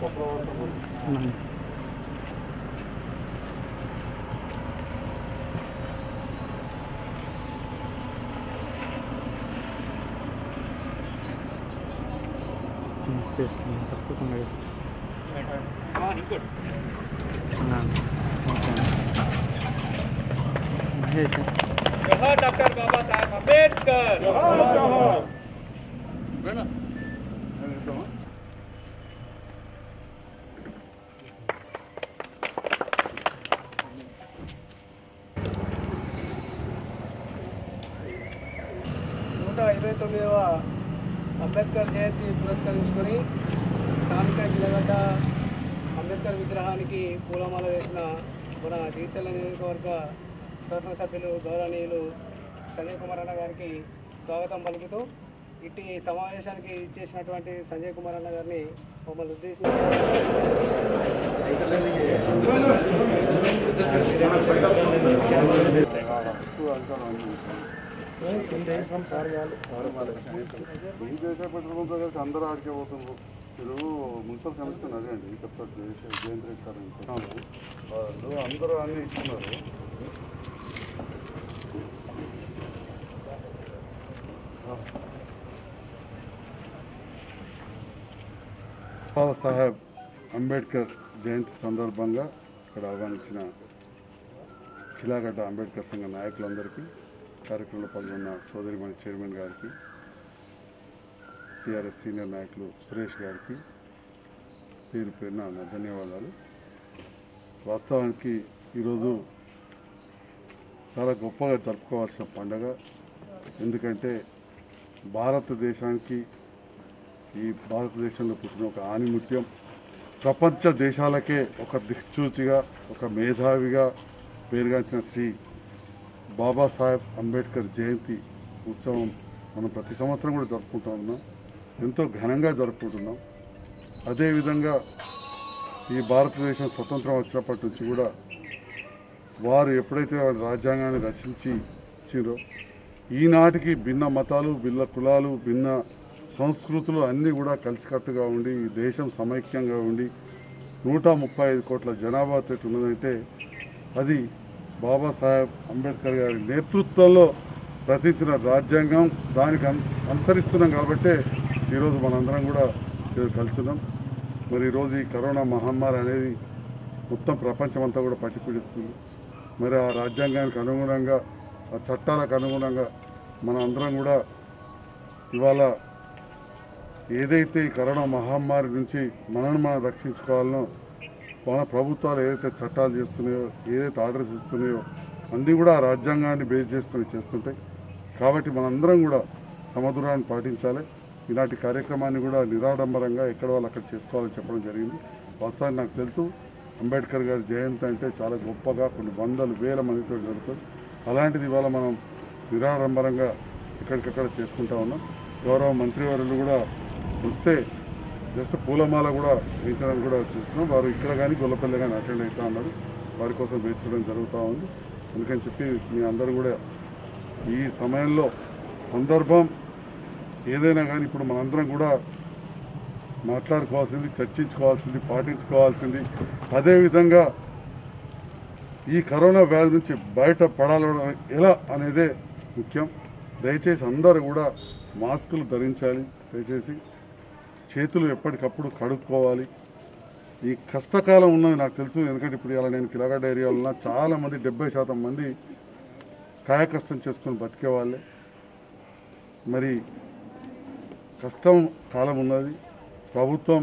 చేస్తున్నాను తప్పకుండా డాక్టర్ బాబాసాహెబ్ అంబేద్కర్. నూట 29వ అంబేద్కర్ జయంతి పురస్కరించుకొని స్థానిక జిల్లగడ్డ అంబేద్కర్ విగ్రహానికి పూలమాల వేసిన మన జగిత్యాల నియోజకవర్గ శాసనసభ్యులు గౌరవనీయులు సంజయ్ కుమార్ అన్న గారికి స్వాగతం పలుకుతూ ఇట్టి సమావేశానికి ఇచ్చేసినటువంటి సంజయ్ కుమార్ అన్న గారిని మమ్మల్ని ఉద్దేశించి అందరూ ఆడికే పోతున్నారు. మీరు మున్సిపల్ కమిషన్ అదే అండి చెప్తారు జయంతి వాళ్ళు అందరూ అన్నీ ఇస్తున్నారు. బాబాసాహెబ్ అంబేద్కర్ జయంతి సందర్భంగా ఇక్కడ ఆహ్వానించిన కిలాగడ్డ అంబేద్కర్ సంఘ నాయకులందరికీ, కార్యక్రమంలో పాల్గొన్న సోదరిమణి చైర్మన్ గారికి, టీఆర్ఎస్ సీనియర్ నాయకులు సురేష్ గారికి పేరు పేరున నా ధన్యవాదాలు. వాస్తవానికి ఈరోజు చాలా గొప్పగా జరుపుకోవాల్సిన పండుగ. ఎందుకంటే భారతదేశానికి, ఈ భారతదేశంలో పుట్టిన ఒక ఆణిముత్యం, ప్రపంచ దేశాలకే ఒక దిక్సూచిగా, ఒక మేధావిగా పేరుగాంచిన శ్రీ బాబాసాహెబ్ అంబేద్కర్ జయంతి ఉత్సవం మనం ప్రతి సంవత్సరం కూడా జరుపుకుంటూ ఉన్నాం. ఎంతో ఘనంగా జరుపుకుంటున్నాం. అదేవిధంగా ఈ భారతదేశం స్వతంత్రం వచ్చినప్పటి నుంచి కూడా వారు ఎప్పుడైతే రాజ్యాంగాన్ని రచించి ఇచ్చిందో ఈనాటికి భిన్న మతాలు, భిన్న కులాలు, భిన్న సంస్కృతులు అన్నీ కూడా కలిసికట్టుగా ఉండి ఈ దేశం సమైక్యంగా ఉండి 135 కోట్ల జనాభా తోటి ఉన్నదంటే అది బాబాసాహెబ్ అంబేద్కర్ గారి నేతృత్వంలో రచించిన రాజ్యాంగం. దానికి అనుసరిస్తున్నాం కాబట్టే ఈరోజు మనందరం కూడా కలుస్తున్నాం. మరి ఈరోజు ఈ కరోనా మహమ్మారి అనేది మొత్తం ప్రపంచమంతా కూడా పట్టిపీడిస్తుంది. మరి ఆ రాజ్యాంగానికి అనుగుణంగా, ఆ చట్టాలకు అనుగుణంగా మన అందరం కూడా ఇవాళ ఏదైతే ఈ కరోనా మహమ్మారి నుంచి మనల్ని మనం రక్షించుకోవాలనో మన ప్రభుత్వాలు ఏదైతే చట్టాలు చేస్తున్నాయో, ఏదైతే ఆర్డర్స్ ఇస్తున్నాయో అన్నీ కూడా ఆ రాజ్యాంగాన్ని బేస్ చేసుకొని చేస్తుంటాయి. కాబట్టి మనందరం కూడా సమదూరాన్ని పాటించాలి. ఇలాంటి కార్యక్రమాన్ని కూడా నిరాడంబరంగా ఎక్కడ వాళ్ళు అక్కడ చేసుకోవాలని చెప్పడం జరిగింది. వాస్తవానికి నాకు తెలుసు అంబేద్కర్ గారి జయంతి అంటే చాలా గొప్పగా కొన్ని వందలు వేల మందితో జరుగుతుంది. అలాంటిది ఇవాళ మనం నిరాడంబరంగా ఎక్కడికక్కడ చేసుకుంటా ఉన్నాం. గౌరవ మంత్రివర్యులు కూడా వస్తే జస్ట్ పూలమాల కూడా వేయించడానికి కూడా చూస్తున్నాం. వారు ఇక్కడ కానీ గొల్లపల్లి కానీ అటెండ్ అవుతా ఉన్నారు. వారి కోసం వేయించడం జరుగుతూ ఉంది. అందుకని చెప్పి మీ అందరూ కూడా ఈ సమయంలో సందర్భం ఏదైనా కానీ ఇప్పుడు మనందరం కూడా మాట్లాడుకోవాల్సింది, చర్చించుకోవాల్సింది, పాటించుకోవాల్సింది. అదేవిధంగా ఈ కరోనా వ్యాధి నుంచి బయటపడాలి ఎలా అనేదే ముఖ్యం. దయచేసి అందరూ కూడా మాస్కులు ధరించాలి. దయచేసి చేతులు ఎప్పటికప్పుడు కడుక్కోవాలి. ఈ కష్టకాలం ఉన్నది నాకు తెలుసు. ఎందుకంటే ఇప్పుడు ఇలా నేను కిలాగడ్డ ఏరియాలో ఉన్న చాలామంది 70% మంది కాయకష్టం చేసుకొని బతికే వాళ్ళే. మరి కష్టం కాలం ఉన్నది. ప్రభుత్వం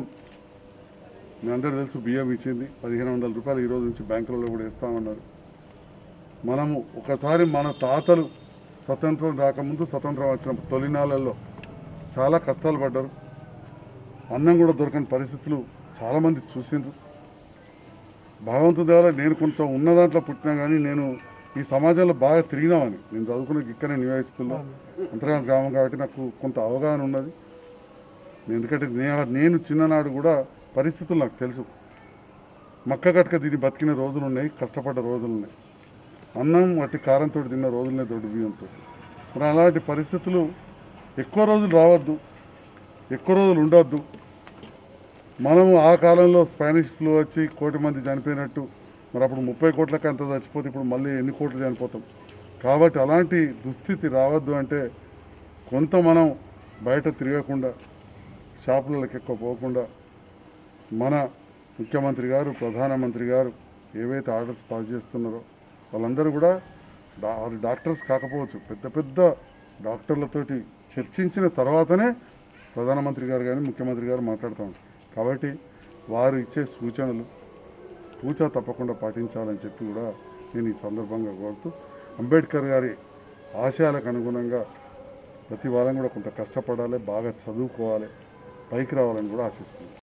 మీ అందరూ తెలుసు బియ్యం ఇచ్చింది, 1500 రూపాయలు ఈరోజు నుంచి బ్యాంకులలో కూడా ఇస్తామన్నారు. మనము ఒకసారి మన తాతలు స్వతంత్రం రాకముందు, స్వతంత్రం వచ్చిన తొలినాళ్ళల్లో చాలా కష్టాలు పడ్డారు. అన్నం కూడా దొరకని పరిస్థితులు చాలామంది చూసిండ్రు. భగవంతుడి ద్వారా నేను కొంత ఉన్న దాంట్లో పుట్టినా కానీ నేను ఈ సమాజంలో బాగా తిరిగినామని. నేను చదువుకున్న ఇక్కడే న్యూ హై స్కూల్లో అంతర్గామ గ్రామం కాబట్టి నాకు కొంత అవగాహన ఉన్నది. ఎందుకంటే నేను చిన్ననాడు కూడా పరిస్థితులు నాకు తెలుసు. మక్క కట్టక దీన్ని బతికిన రోజులు ఉన్నాయి, కష్టపడ్డ రోజులు ఉన్నాయి. అన్నం వట్టి కారంతో తిన్న రోజులనే దొడ్డు బియ్యంతో. మరి అలాంటి పరిస్థితులు ఎక్కువ రోజులు రావద్దు, ఎక్కువ రోజులు ఉండొద్దు. మనము ఆ కాలంలో స్పానిష్ ఫ్లూ వచ్చి 1 కోటి మంది చనిపోయినట్టు, మరి అప్పుడు 30 కోట్లకి అంత చచ్చిపోతే ఇప్పుడు మళ్ళీ ఎన్ని కోట్లు చనిపోతాం. కాబట్టి అలాంటి దుస్థితి రావద్దు అంటే కొంత మనం బయట తిరగకుండా, షాపులకు ఎక్కువ పోకుండా, మన ముఖ్యమంత్రి గారు, ప్రధానమంత్రి గారు ఏవైతే ఆర్డర్స్ పాస్ చేస్తున్నారో వాళ్ళందరూ కూడా డాక్టర్స్ కాకపోవచ్చు, పెద్ద పెద్ద డాక్టర్లతోటి చర్చించిన తర్వాతనే ప్రధానమంత్రి గారు కానీ ముఖ్యమంత్రి గారు మాట్లాడుతూ ఉంటారు. కాబట్టి వారు ఇచ్చే సూచనలు తూచా తప్పకుండా పాటించాలని చెప్పి కూడా నేను ఈ సందర్భంగా కోరుతూ, అంబేద్కర్ గారి ఆశయాలకు అనుగుణంగా ప్రతి వాళ్ళం కూడా కొంత కష్టపడాలి, బాగా చదువుకోవాలి, పైకి రావాలని కూడా ఆశిస్తున్నాను.